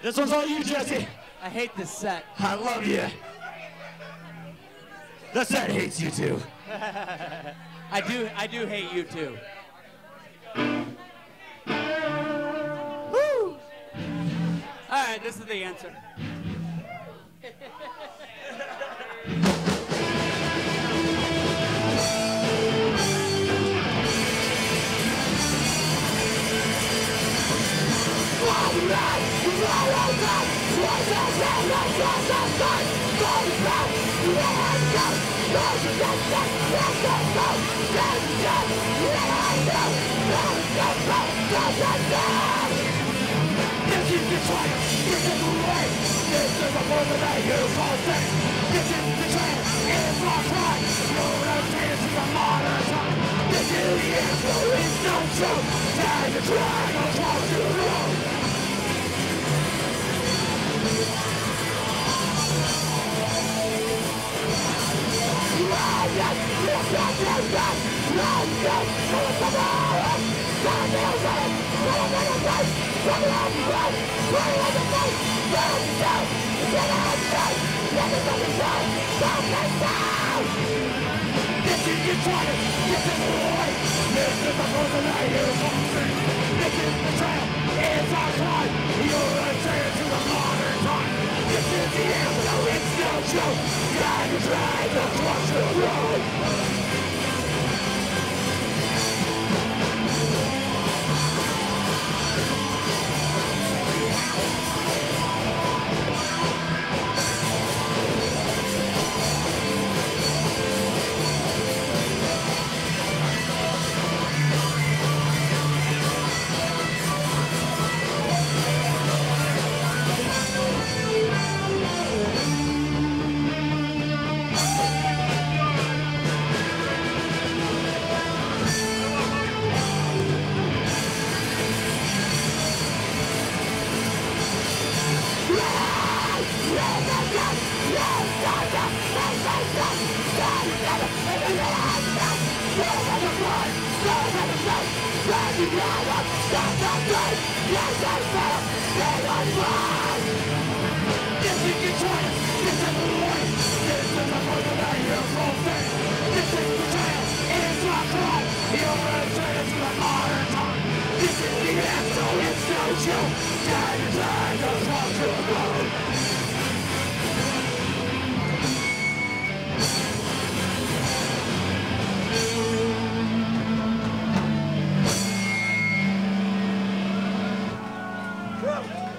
This one's all you, Jesse. I hate this set. I love you. The set hates you too. I do hate you too. Woo! All right, this is the answer. This is the triumph, this is the way, this is the moment that you call thing. This is the triumph, it's our pride, you're rotated to the modern time. This is the answer, it's no joke, time to drag across the road. This is your triumph, this is the way, this is the person that you call thing. This is the triumph, it's our time, you're rotated to the modern time. This is the answer, it's no joke, time to drag across the road. Woo!